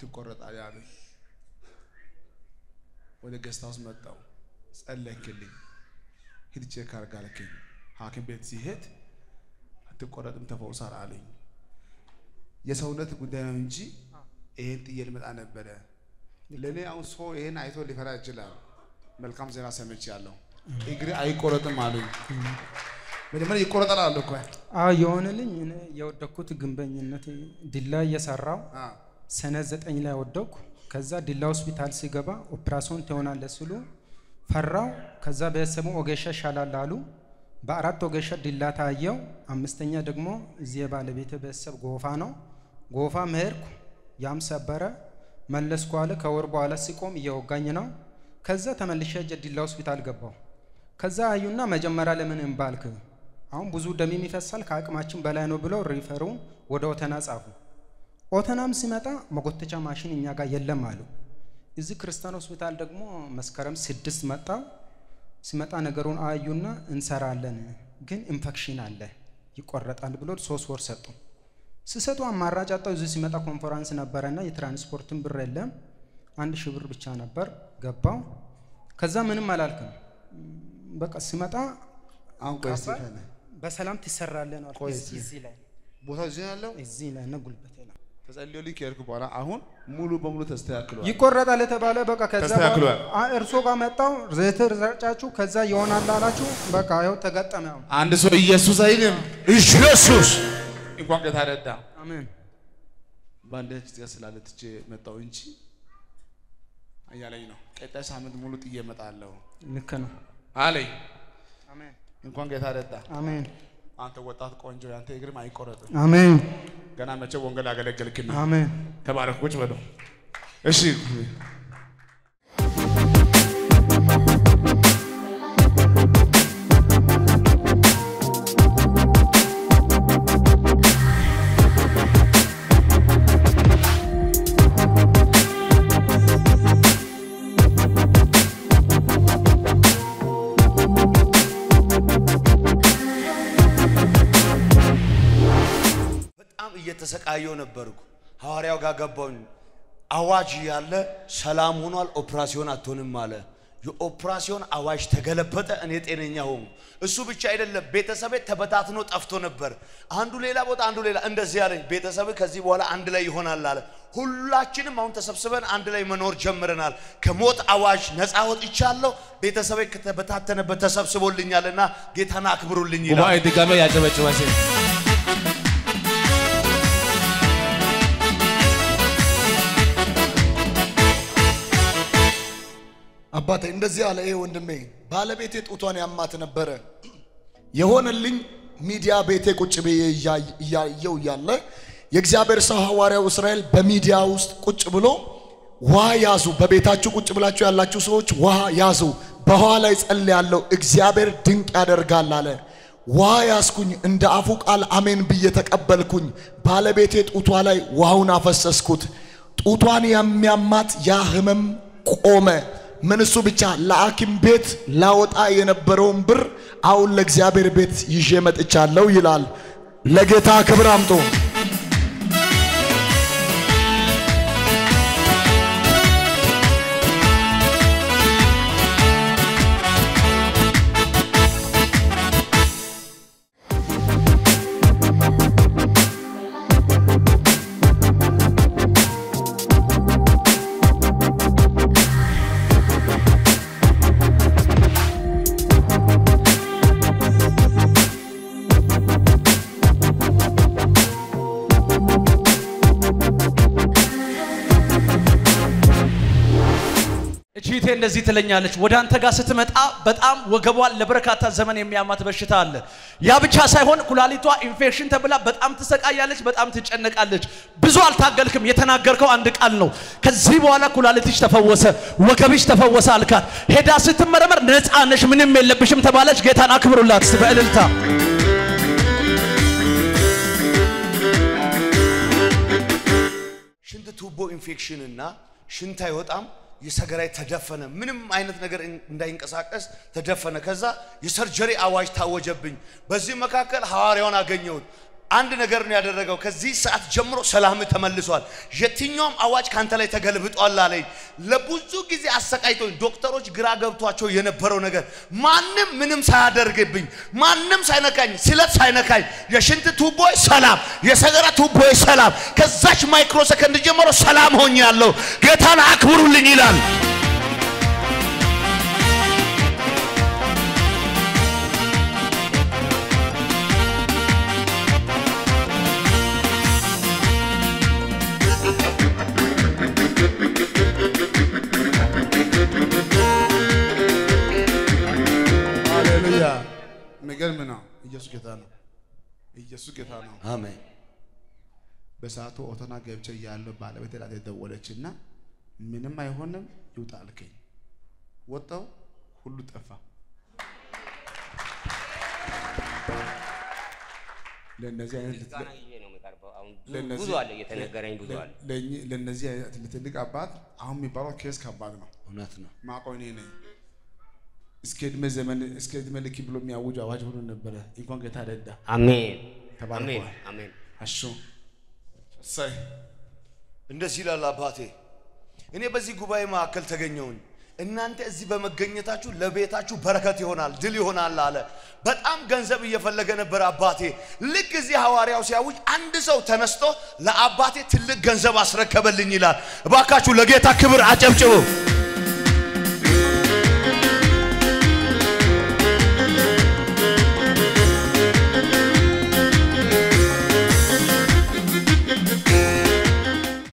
ትቆረጣለህ ያለኝ ወደ ገስታውስ መጣው ጸለይክልኝ ሂድ ቼክ አርጋልከኝ ሐኪም ቤት ሲሄድ አትቆረጥም ተፈውሳል አለኝ የሰውነት ጉዳይ ነው እንጂ ይሄን ጥዬ ልመጣ ነበር ለኔ አሁን ሰው ይሄን አይቶ ሊፈራ ይችላል መልካም ዜና ሰምቻለሁ እግሬ አይቆረጥም አሉኝ በደምብ ይቆረጣል አልኩ የሆነልኝ እኔ የወደኩት ግንበኝነት ዲላ እየሰራው ሰነ 9 ላይ ወደኩ ከዛ ዲላ ሆስፒታል ሲገባ ኦፕራሲዮን ተሆናለ ሲሉ ፈራው ከዛ በሰሙ ኦጌሻ ሻላል አሉ በአራት ኦጌሻ ዲላ ታየው አምስተኛ ደግሞ እዚህ ባለቤት በሰብ ጎፋ ነው ጎፋ መርኩ ያም ሰበረ መለስኩ አለ ከወር በኋላ ሲቆም እየወጋኝ ነው ከዛ ተመልሼ ዲላ ሆስፒታል ገባው ከዛ አዩና መጀመሪያ ለምን እንባልክ አሁን ብዙ ደም የሚፈሳል ከአቅማችን በላይ ነው ብለው ሪፈሩን ወደ ኦተና ጻፉ ኦተናም ሲመጣ መጎተቻ ማሽን እኛ ጋር የለም አሉ እዚህ ክርስቲያን ሆስፒታል ደግሞ መስከረም 6 መጣው ሲመጣ ነገሩን አዩና እንሰራለን ግን ኢንፌክሽን አለ ይቆረጣል ብሎ 3 ወር ሰጡ ሲሰጡ አማራጭ አጣው እዚህ ሲመጣ ኮንፈረንስ ነበርና የትራንስፖርትን ብር የለም 1000 ብር ብቻ ነበር ገባው ከዛ ምንም አላልኩም በቃ ሲመጣ አሁን ቆይስ በሰላም ትሰራለህ ነው እዚህ ላይ ቦታው እዚህ ያለው እዚህ ላይ ነው ጉልበቴ ነው ተጸልዮልኝ ከርኩ በኋላ አሁን ሙሉ በሙሉ ተስተካክሏል ይቆረጣል ተባለ በቃ ከዛ እርሶ ጋር መጣው ዘይትር ዘርጫችሁ ከዛ ይሆናል አላችሁ በቃ ይሄው ተገጠመው አንድ ሰው ኢየሱስ አይልም ኢየሱስ እንኳን ጌታ ረዳ አሜን ባንደች ያስላለትቼ መጣው እንጂ አያለኝ ነው ቀጣይ ሳምንት ሙሉ ጥዬ መጣለሁ ልክ ነው አለኝ አሜን እንኳን ጌታ ረዳ አሜን አንተ ወጣት ቆንጆ ያንተ እግርም አይቆረጥም አሜን ገና መቼ ወንጌል አገለገልክና አሜን ተባረክ ቁጭ በለው እሺ እየተሰቃየው ነበርኩ ሐዋርያው ጋር ገባው አዋጅ ያለ ሰላም ሆኗል ኦፕራሲዮን አትሆንም አለ የኦፕራሲዮን አዋጅ ተገለበጠ እኔ ጤነኛ ሆንኩ እሱ ብቻ አይደለም ቤተሰቤ ተበታትኖ ጠፍቶ ነበር አንዱ ሌላ ቦታ አንዱ ሌላ እንደዚህ ያለኝ ቤተሰብ ከዚህ በኋላ አንድ ላይ ይሆናል አለ ሁላችንም አሁን ተሰብስበን አንድ ላይ መኖር ጀምረናል ከሞት አዋጅ ነፃ ወጥቻለሁ ቤተሰቤ ከተበታተነበት ተሰብስቦልኛልና ጌታና አክብሩልኝ ይላል ወባይ ድጋሜ ያጨበጭባሴ አባቴ እንደዚህ አለ ይሄ ወንድሜ ባለቤቴ ጡቷን ያማት ነበር የሆነልኝ ሚዲያ ቤቴ ቁጭ ብዬ ያያየው ያለ የእግዚአብሔር ሰው ሐዋርያው እስራኤል በሚዲያ ውስጥ ቁጭ ብሎ ውሃ ያዙ በቤታችሁ ቁጭ ብላችሁ ያላችሁ ሰዎች ውሃ ያዙ በውሃ ላይ ጸልያለሁ እግዚአብሔር ድንቅ ያደርጋል አለ ውሃ ያስኩኝ እንደ አፉ ቃል አሜን ብዬ ተቀበልኩኝ ባለቤቴ ጡቷ ላይ ውሃውን አፈሰስኩት ጡቷን የሚያማት ያ ህመም ቆመ ምን እሱ ብቻ ለሐኪም ቤት ላወጣ የነበረውን ብር አሁን ለእግዚአብሔር ቤት ይዤ መጥቻለሁ ይላል ለጌታ ክብር አምጡ እንደዚህ ትለኛለች ወደ አንተ ጋር ስትመጣ በጣም ወገቧን ለበረካታ ዘመን የሚያማት በሽታ አለ ያ ብቻ ሳይሆን ኩላሊቷ ኢንፌክሽን ተብላ በጣም ትሰቃያለች በጣም ትጨነቃለች ብዙ አልታገልክም የተናገርከው አንድ ቃል ነው ከዚህ በኋላ ኩላሊትሽ ተፈወሰ ወገብሽ ተፈወሰ አልካት ሄዳ ስትመረመር ነፃ ነሽ ምንም የለብሽም ተባለች ጌታን አክብሩላት በእልልታ ሽንት ቱቦ ኢንፌክሽን እና ሽንት አይወጣም የሰገራይ ተደፈነ ምንም አይነት ነገር እንዳይንቀሳቀስ ተደፈነ ከዛ የሰርጀሪ አዋጅ ታወጀብኝ በዚህ መካከል ሐዋርያውን አገኘሁት አንድ ነገር ነው ያደረገው ከዚህ ሰዓት ጀምሮ ሰላም ተመልሷል የትኛውም አዋጅ ካንተ ላይ ተገልብጧል አለኝ ለብዙ ጊዜ አሰቃይቶኝ ዶክተሮች ግራ ገብቷቸው የነበረው ነገር ማንንም ምንም ሳያደርግብኝ ማንንም ሳይነካኝ ስለት ሳይነካኝ የሽንት ቱቦይ ሰላም የሰገራ ቱቦይ ሰላም ከዛች ማይክሮ ሰከንድ ጀምሮ ሰላም ሆኛለሁ ጌታን አክብሩልኝ ይላል مجرمنا ኢየሱስ ጌታ ነው ኢየሱስ ጌታ ነው አሜን በሰዓቱ ኦቶና ገብቼ ያለው ባለቤቴ ላይ ደወለችና ምንም አይሆንም ይውጣ አልከኝ ወጣው ሁሉ ጠፋ ለነዚህ አይነት ብዙ አለ የተነገረኝ ብዙ አለ ለነዚህ አይነት ለትልቅ አባት አሁን የሚባለው ኬስ ከባድ ነው እውነት ነው ማቆኔ ነኝ እስከድመ ዘመን እስከድመ ልክ ብሎ የሚያውጅ አዋጅ ሆኖ ነበር እንኳን ጌታ ረዳ አሜን ተባረክ አሜን አሹ ሳይ እንደዚህ ይላል አባቴ እኔ በዚህ ጉባኤ ማዕከል ተገኘሁኝ እናንተ እዚህ በመገኘታችሁ ለቤታችሁ በረከት ይሆናል ድል ይሆናል አለ በጣም ገንዘብ እየፈለገ ነበር አባቴ ልክ እዚህ ሐዋርያው ሲያውጅ አንድ ሰው ተነስቶ ለአባቴ ትልቅ ገንዘብ አስረከበልኝ ይላል እባካችሁ ለጌታ ክብር አጨብጭቡ